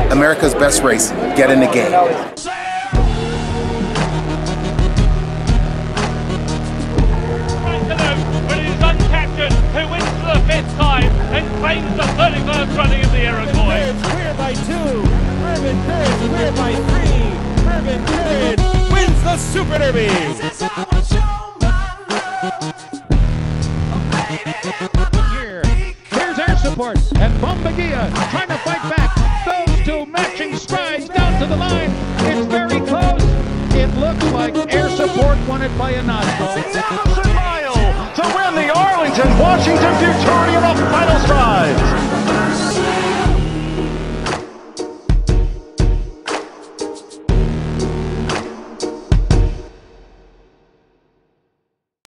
America's best race. Get in the game. Who wins for the 5th time and claims the 31st running of the Iroquois. Cleared by 2. Mervyn Perez cleared by 3. Mervyn Perez wins the Super Derby. Here's air support and Bombagia trying to fight back. Those two matching strides down to the line. It's very close. It looks like air support won it by a nostril. 6,000 miles to win the Arlington-Washington Futurity in the final strides.